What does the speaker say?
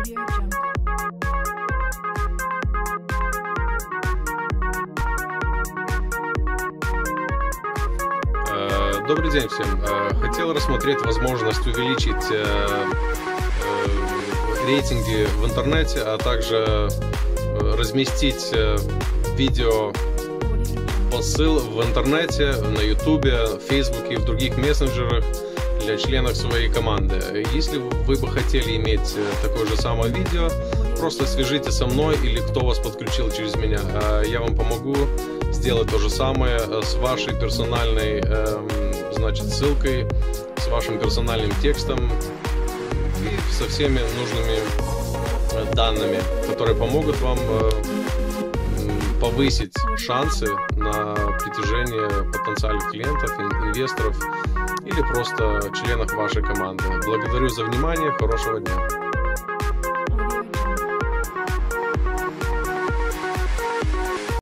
Добрый день всем. Хотел рассмотреть возможность увеличить рейтинги в интернете, а также разместить видео посыл в интернете, на YouTube, Фейсбуке и в других мессенджерах для членов своей команды. Если вы бы хотели иметь такое же самое видео, просто свяжитесь со мной или кто вас подключил через меня. Я вам помогу сделать то же самое с вашей персональной ссылкой, с вашим персональным текстом и со всеми нужными данными, которые помогут вам повысить шансы на притяжение потенциальных клиентов, инвесторов или просто членов вашей команды. Благодарю за внимание, хорошего дня.